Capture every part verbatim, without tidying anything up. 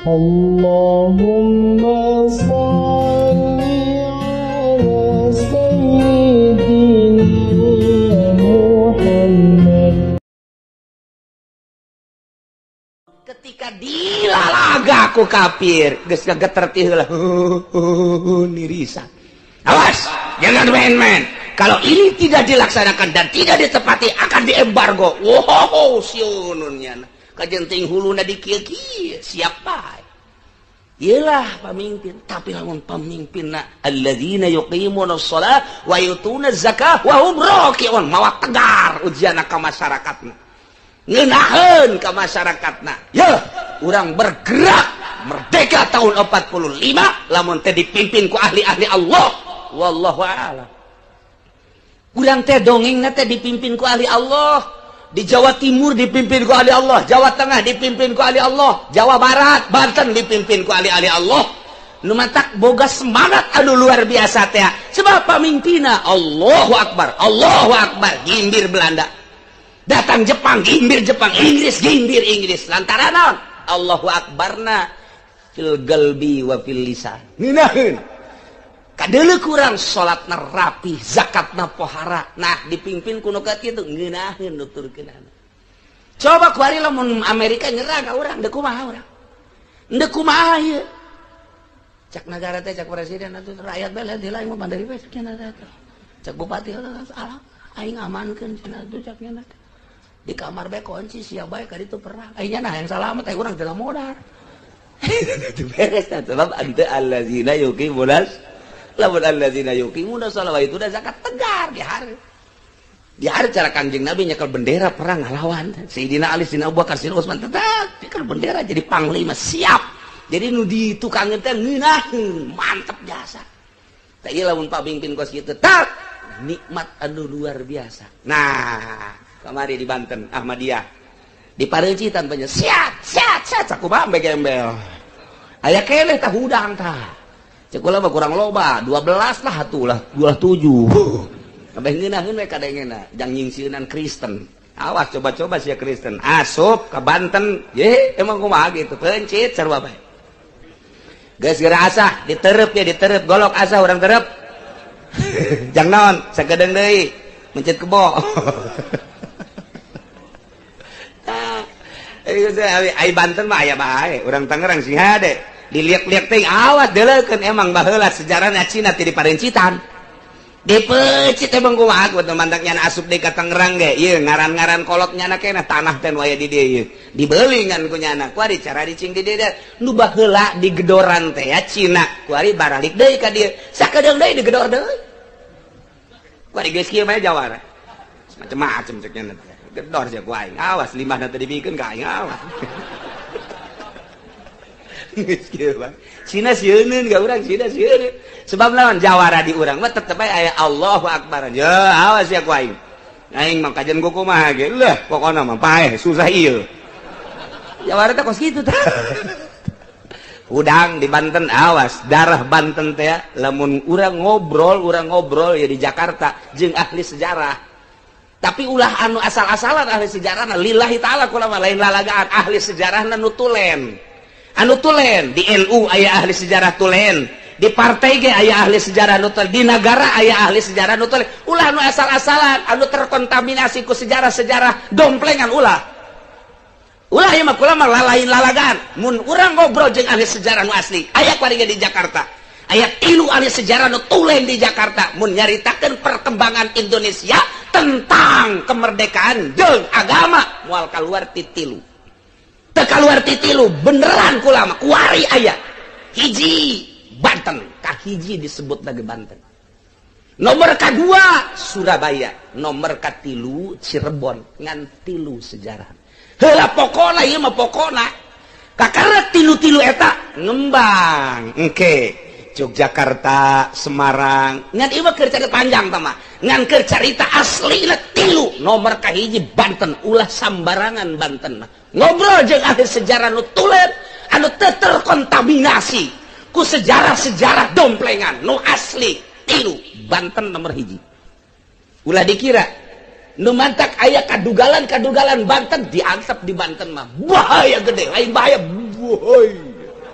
Allahumma salli ala sayyidina Muhammad. Ketika dilalaga ku kafir, geus geter ti heula. Nirisa. Awas, jangan main-main. Kalau ini tidak dilaksanakan dan tidak ditepati akan diembargo. Wow, siununnya. Kajenting huluna di kieu-kieu, siap bae. Iyalah pemimpin, tapi lamun pemimpinna alladzina yuqimunas shalah wa yutuna zakah wa hum raki'un, mawa tegar ujianna ka masyarakatna. Ngeunaheun ka masyarakatna. Ya, urang bergerak merdeka tahun empat puluh lima lamun teh dipimpin ku ahli-ahli Allah. Wallahu a'lam. Urang teh dongengna teh dipimpin ku ahli Allah. Di Jawa Timur dipimpin ku ahli Allah, Jawa Tengah dipimpin ku ahli Allah, Jawa Barat, Banten dipimpin ku ahli-ahli Allah. Nu mantak boga semangat anu luar biasa teh. Sebab pamimpina Allahu Akbar, Allahu Akbar, gimbir Belanda. Datang Jepang, gimbir Jepang, Inggris, gimbir Inggris. Lantaran naon? Allahu Akbarna fil galbi wa fil lisan. Ngeunaheun. Kadeuleu kurang salatna rapi, zakatna pohara. Nah, dipimpin kuno ka kitu ngeunaheun nuturkeun. Coba ku ari lamun Amerika nyerah ka urang, deuk kumaha urang? Deuk kumaha ieu? Cak negara teh cak presiden atuh rakyat bae lain lain mah bandari bae cenah teh. Cak bupati alah aing amankeun cenah atuh cak nya teh. Di kamar bae kunci siap bae ka ditu perang. Aing nah yang salamet teh urang teh modal. Itu beres tah sebab anta allazina yuqimunas lamun alladzina yuqimuna shalah wa yutuna zakat tegar di hari. Di hari cara Kanjeng Nabi nyekel bendera perang ngalawan. Sayyidina Ali, Sayyidina Abu Bakar, Sayyidina Utsman tetap nyekel bendera jadi panglima siap. Jadi nu ditukangeun teh ngeunaheun, mantep biasa. Tah ieu lamun pamimpin kos kitu tetap nikmat anu luar biasa. Nah, kamari di Banten Ahmadiyah. Di Pareucitan banyak siap, siap, siap sakumaha embel-embel. Aya keleh tah hudang tah. Cekulah mah kurang loba, dua belas lah atulah, dua puluh tujuh. Kabeh ngeunaheun we kadengena, jang nyingsieunan Kristen. Awas coba-coba sia Kristen. Asup ka Banten, ye emang kumaha gitu, pencit sarua bae. Geus geura asah, diterep ya diterep, golok asah urang terep. Jang naon, sakedeung deui, mencit kebo. Nah, ai Banten mah aya bae, urang Tangerang sing hade. Diliak-liak teh awas deuleukeun emang baheula sejarahna Cina ti di Pareucitan. Dipeucit emang kumaha ku mantak nyana asup deui ka Tangerang ge. Ieu ngaran-ngaran kolot nyana keneh tanah teh waya di dieu ieu. Dibeli ngan ku nyana. Ku ari cara dicing di dieu nu baheula di gedoran teh ya Cina. Ku ari baralik deui ka dieu. Sakedeung deui digedor deui. Ku ari geus kieu mah jawara. Macem-macem cek nyana teh. Gedor sia ku aing. Awas limahna teh dibikeun ka aing awas. Cina sieunun gak urang Cina sieunun sebab lawan jawara di urang mah tetep aya Allahu Akbar ya awas ya ku aing aing mah kajen ku kumaha ge leuh pokona mah paeh susah ieu jawara teh kos kitu tah udang di Banten awas darah Banten teh lamun urang ngobrol urang ngobrol ya di Jakarta jeung ahli sejarah tapi ulah anu asal-asalan ahli sejarahna lillahi taala kula mah lain lalagaan ahli sejarahna nu tulen anu tulen di N U aya ahli sejarah tulen di partai ge aya ahli sejarah nu tulen di negara aya ahli sejarah nu tulen ulah anu asal-asalan anu terkontaminasi ku sejarah-sejarah domplengan ulah ulah ieu mah kula mah lalain lalagan mun urang ngobrol jeung ahli sejarah nu asli aya kuari di Jakarta aya tilu ahli sejarah nu tulen di Jakarta mun nyaritakeun perkembangan Indonesia tentang kemerdekaan jeung agama moal kaluar ti tilu keluar titilu beneran kulama kuari ayat hiji Banten kahiji disebut lagi Banten nomor kedua Surabaya nomor katilu Cirebon ngan tilu sejarah heula pokona ieu mah pokona kakara tilu-tilu eta ngembang engke Yogyakarta Semarang ngan ieu mah keur carita panjang tah mah ngan keur carita aslina tilu nomor kahiji Banten ulah sambarangan Banten mah ngobrol jeung ahli sejarah nu tulen anu teu terkontaminasi ku sejarah-sejarah domplengan nu asli tilu Banten nomor hiji ulah dikira nu mantak aya kadugalan-kadugalan Banten diantep di Banten mah bahaya gede lain bahaya boy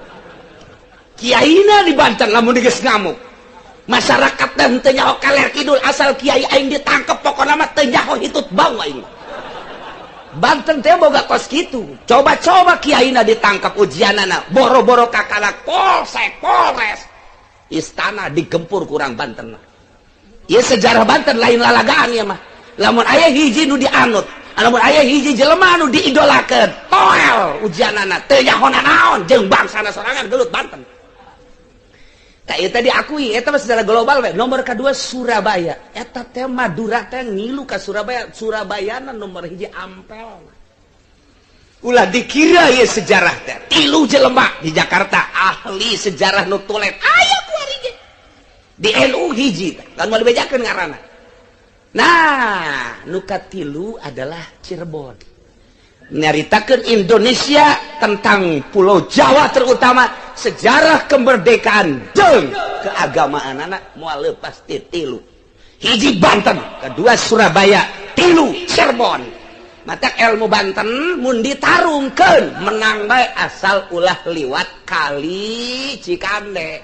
kiaina di Banten lamun geus ngamuk masyarakat dan teu nyaho kaler kidul asal kiai aing ditangkep pokona mah teu nyaho hitut bau aing. Banten teh boga kos kitu. Coba-coba kiaina ditangkap ujianana boro-boro kakalak polsek polres istana digempur kurang Banten. Ieu sejarah Banten lain lalagaan ya mah. Lamun aya hiji nu dianut, lamun aya hiji jelema nu diidolakeun, toel ujianana teu nyaho naon jeung bangsana sorangan gelut Banten. Tah ieu teh diakui eta mah secara global we. Nomor kedua Surabaya. Eta teh Madura teh ngilu ka Surabaya. Surabayana nomor hiji Ampel. Ulah dikira ieu sejarah teh. Tilu jelema di Jakarta ahli sejarah nu tulen. Aya kuari ge. Di N U hiji teh. Kan moal bejakeun ngaranna. Nah, nu katilu adalah Cirebon. Nyaritakeun Indonesia tentang Pulau Jawa terutama sejarah kemerdekaan jeung keagamaan anak moal leupas ti tilu. Hiji Banten, kedua Surabaya, tilu Cirebon. Mata ilmu Banten mun ditarungkeun menang bae asal ulah liwat kali Cikande.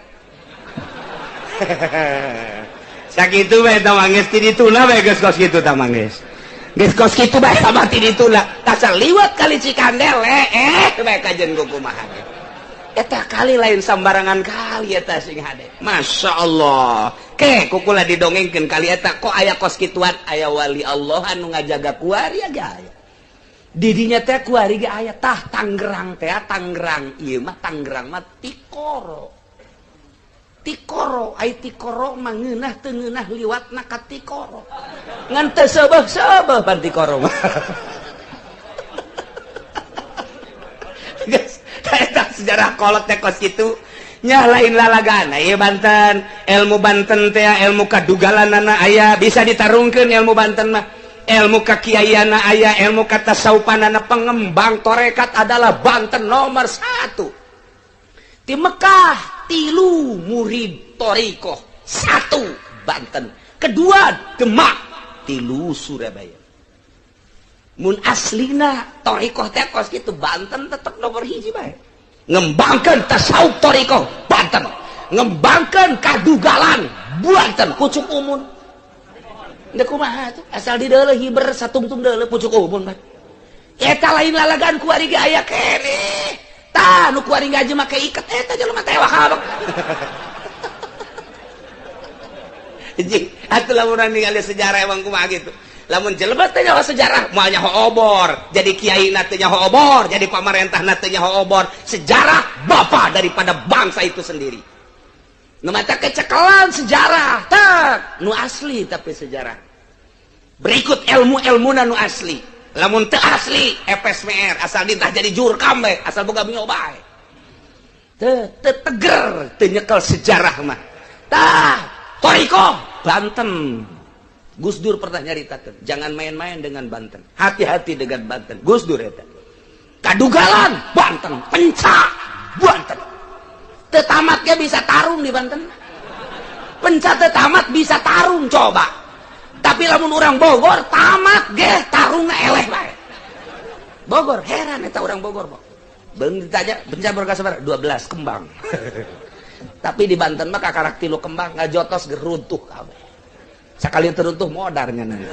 Sakitu bae tah mangges ti dituna bae geus kos kitu tah mangges. Geus kos kitu bae sama ti dituna. Asal liwat kali Cikande eh bae kajen kumaha. Eta kali lain sambarangan kali eta sing hade. Masya Allah. Ke kukula didongengkeun kali eta kok aya kos kituan aya wali Allah anu ngajaga kuari aja aya. Di dinya teh kuari ge aya tah Tangerang teh Tangerang ieu mah Tangerang mah Tikoro. Tikoro ai Tikoro mah ngeunah teu ngeunah liwatna ka Tikoro. Ngan teu seubeuh-seubeuh pan Tikoro mah. Guys, eta sejarah kolot teh kos kitu nya lain lalagana ieu Banten. Ilmu Banten teh ilmu kadugalanana aya bisa ditarungkeun ilmu Banten mah. Ilmu kakiaiana aya, ilmu katasawufanana pengembang torekat adalah Banten nomor satu. Di Mekah tilu murid torikoh satu Banten, kedua Demak, tilu Surabaya. Mun aslina torikoh teh kos kitu Banten tetep nomor hiji bae. Ngembangkeun tasawuf torikoh Banten, ngembangkeun kadugalan Banten pucuk umun. Nda kumaha tuh asal di deuleuh hiber satungtung deuleuh pucuk umun bae. Eta lain lalagan kuari ge aya keneh. Tah nu kuari ngaji make iket eta jelema teh wahab. Jadi atuh lamun ningali sejarah emang kumaha gitu. Lamun jelema teh nyaho sejarah moal nyaho obor, jadi kiaina teh nyaho obor, jadi pamarentahna teh nyaho obor. Sejarah bapa daripada bangsa itu sendiri. Nu mata kecekelan sejarah, tak nu asli tapi sejarah. Berikut ilmu-ilmuna nu asli. Lamun teu asli F S M R asal ditah jadi jurkam bae, asal boga binyo bae. Teu teu teger, teu nyekel sejarah mah. Tah, toriko Banten. Gus Dur pernah nyaritakeun, jangan main-main dengan Banten. Hati-hati dengan Banten. Gus Dur eta. Kadugalan Banten, penca Banten. Tetamatnya bisa tarung di Banten. Penca tetamat bisa tarung coba. Tapi lamun orang Bogor tamat ge tarungna eleh bae. Bogor heran eta orang Bogor, Bok. Beung ditanya penca berka sabaraha? dua belas kembang. Tapi di Banten mah kakarak tilu kembang ngajotos ge runtuh kabeh. Sakali teruntuh modar ngeunana.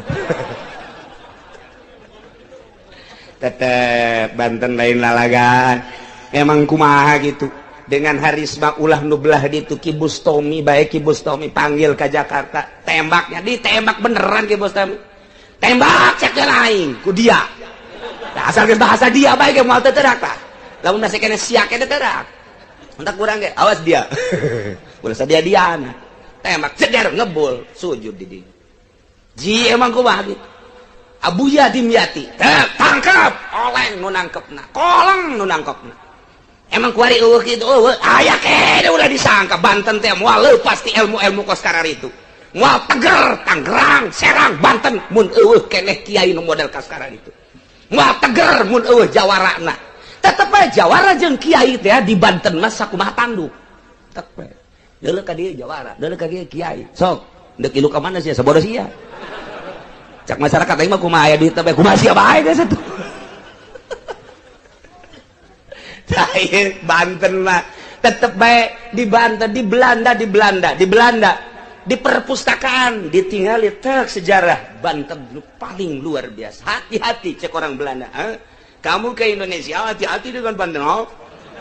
Tetep Banten lain lalagan. Emang kumaha gitu. Dengan harisma ulah nublah di itu Ki Bustomi baik Ki Bustomi panggil ke Jakarta tembaknya ditembak beneran Ki Bustomi tembak cek lain ku dia nah, asal bahasa dia baik mau teterak tak lamun masih kena siak kena teterak entah kurang ke awas dia ulah sadia dia nah. Tembak ceder ngebul sujud di dia ji emang kumaha gitu Abuya Dimyati tangkap oleng nu nangkepna koleng nu nangkepna. Emang kuari eueuh kitu eueuh aya kene ulah disangka Banten teh moal leupas ti ilmu-ilmu koskarari itu. Moal teger Tangerang, Serang, Banten mun eueuh keneh kiai nu model kaskaran itu. Moal teger mun eueuh jawarana. Tetep bae jawara jeung kiai teh di Banten mah sakumaha tanduk. Tetep bae. Deuleuh ka dieu jawara, deuleuh ka dieu kiai. Sok, deuk ilu ka mana sia sabodo sia. Cak masyarakat aing mah kumaha aya duit teh bae kumaha sia bae geus atuh. Banten mah tetep baik di Banten, di Belanda, di Belanda, di Belanda, di perpustakaan ditinggali tek sejarah Banten paling luar biasa. Hati-hati cek orang Belanda. Eh? Kamu ke Indonesia hati-hati dengan Banten. Oh?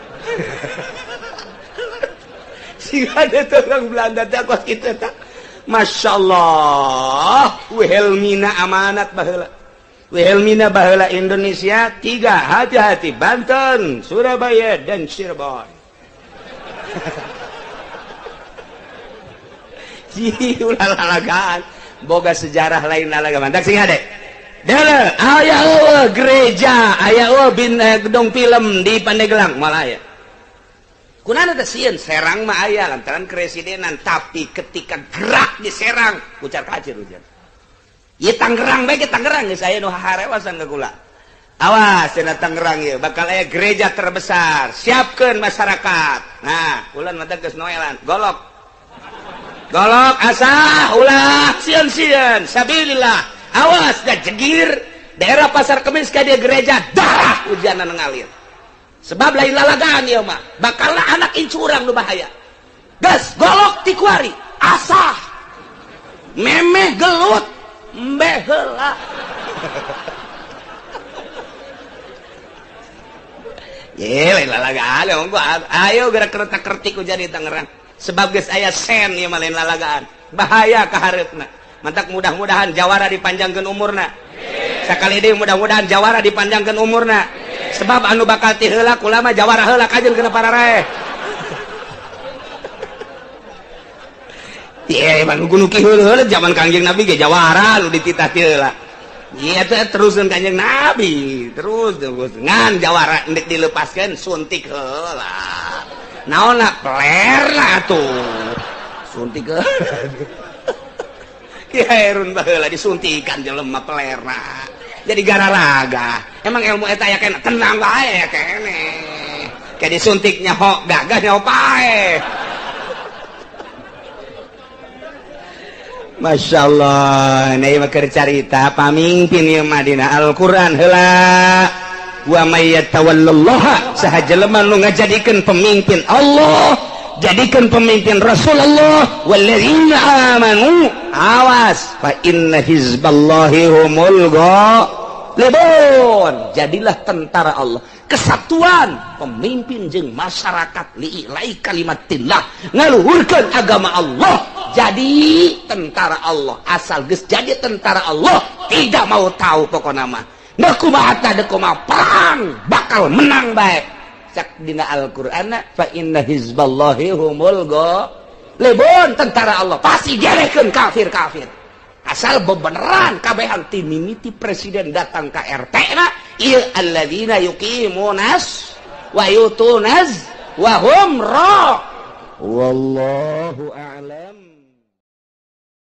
Jika ada orang Belanda takut kita tak. Masya Allah, Wilhelmina amanat baheula. Wilhelmina baheula Indonesia tiga, hati-hati Banten, Surabaya dan Cirebon. Ji ulah lalagaan, boga sejarah lain lalagaan. Tak sing ade. Dele, aya eueuh gereja, aya eueuh bin eh, gedung film di Pandeglang Malaya. Kunana teh sieun Serang mah aya lantaran keresidenan, tapi ketika gerak di Serang kucar kacir hujan. Ieu Tangerang bae ge Tangerang geus aya nu harewasan ka kula. Awas cenah Tangerang ieu bakal aya gereja terbesar. Siapkeun masyarakat. Nah, ulan mah teh geus noelan, golok. Golok asah ulah sieun-sieun sabilillah. Awas da jegir daerah Pasar Kemis ka dia gereja darah hujanan ngalir. Sebab lain lalagaan ya mah bakalna anak incurang nu bahaya. Gas golok ti kuari asah memeh gelut embe heula. Ye lain lalagaan ayo gerak kereta-kertik hujan di Tangerang. Sebab geus aya sen ieu mah lain lalagaan. Bahaya ka hareupna. Mantak mudah-mudahan jawara dipanjangkeun umurna. Sakali deui mudah-mudahan jawara dipanjangkeun umurna. Sebab anu bakal ti heula kula mah jawara heula kajeun kana pararae. Ieu mah nu nuki heula zaman Kangjeng Nabi ge jawara nu dititah ti heula. Ieu teh teruskeun Kangjeng Nabi, terus terus ngan jawara endek dilepaskeun suntik heula. Naonna pelerna atuh. Suntik heula. Ki hairun baheula disuntikan jelema pelerna. Jadi gararaga. Emang ilmu eta ya kena tenang bae kene. Kayak disuntiknya ho gagah nyaho pae. Masya Allah. Ini mah keur carita pamimpin ieu mah dina Al-Qur'an heula. Wa may yatawallallaha saha jelema nu ngajadikeun pemimpin Allah, jadikan pemimpin Rasulullah walladzina amanu, awas fa inna hizballahi humul ghalibun. Jadilah tentara Allah, kesatuan pemimpin jeung masyarakat liilai kalimatillah, ngaluhurkeun agama Allah. Jadi tentara Allah, asal geus jadi tentara Allah tidak mau tahu pokona mah da kumaha tah da kumaha perang bakal menang bae. Cak dina Al-Qur'an fa inna hizballahi humul ghalibun, tentara Allah pasti gerekeun kafir-kafir. Asal bebeneran kabehan ti mimiti presiden datang ka R T na ieu alladzina yuqimunas wa yutunaz wa hum ra wallahu a'lam.